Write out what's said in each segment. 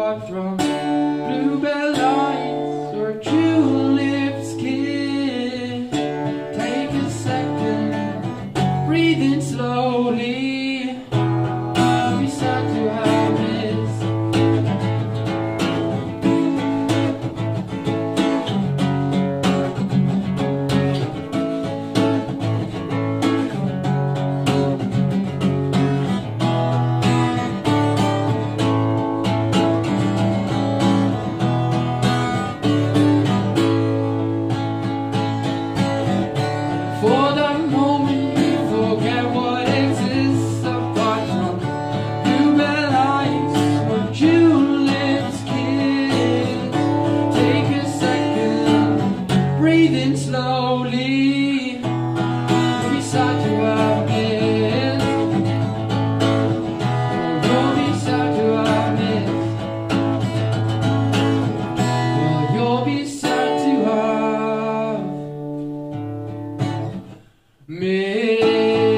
apart from bluebell lights or tulips kiss. Take a second, breathe in slowly. We start to have this. For the moment we forget what exists apart from bluebell lights or tulips kiss. Take a second, breathe in slowly. We start to have this. We start to have this. You'll be sad to have missed.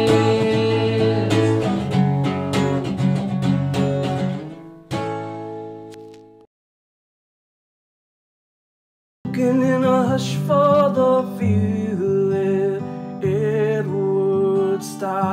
Looking in a hush for the view, it would stop.